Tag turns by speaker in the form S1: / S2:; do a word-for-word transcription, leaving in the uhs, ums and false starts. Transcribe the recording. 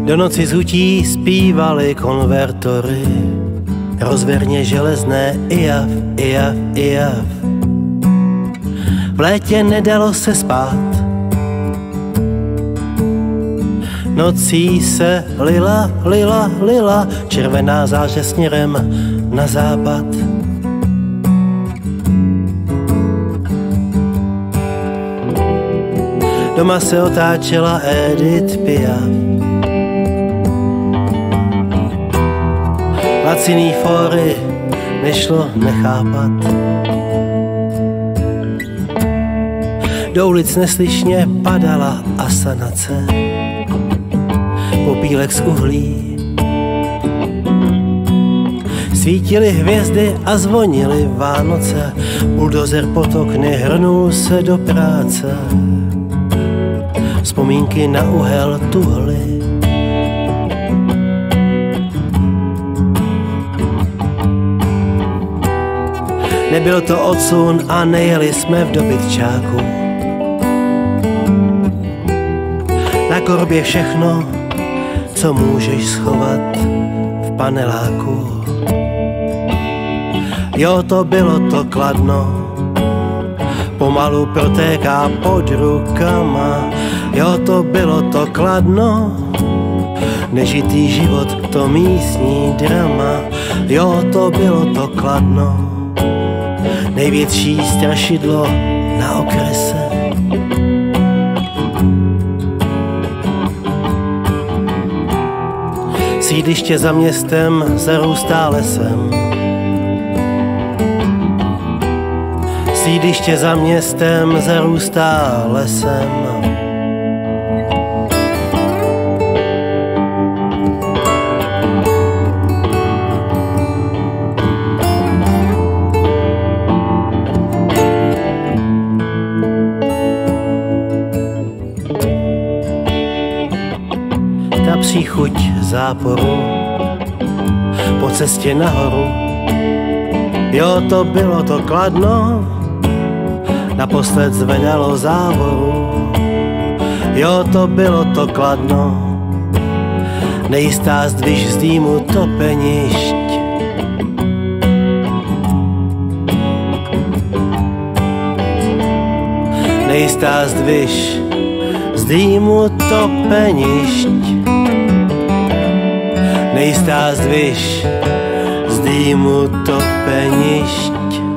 S1: Do noci zhutí zpívali konvertory, rozverně železné ijav, ijav, ijav. V létě nedalo se spát, nocí se lila, lila, lila, červená záře směrem na západ. Doma se otáčela Edith Piaf. Laciný fóry nešlo nechápat. Do ulic neslyšně padala asanace, popílek z uhlí. Svítily hvězdy a zvonily Vánoce, buldozer pod okny hrnul se do práce. Vzpomínky na uhel tuhly. Nebyl to odsun a nejeli jsme v dobytčáku. Na korbě všechno, co můžeš schovat v paneláku. Jo, to bylo to Kladno, pomalu protéká pod rukama. Jo, to bylo to Kladno, nežitý život, to místní drama. Jo, to bylo to Kladno, největší strašidlo na okrese. Sídliště za městem zarůstá lesem. Sídliště za městem zarůstá lesem. Ta příchuť záporu po cestě nahoru. Jo, to bylo to Kladno, naposled zvedalo závoru. Jo, to bylo to Kladno, nejistá zdviž z dýmu topenišť. Nejistá zdviž z dýmu topenišť. Nejistá zdviž z dýmu topenišť.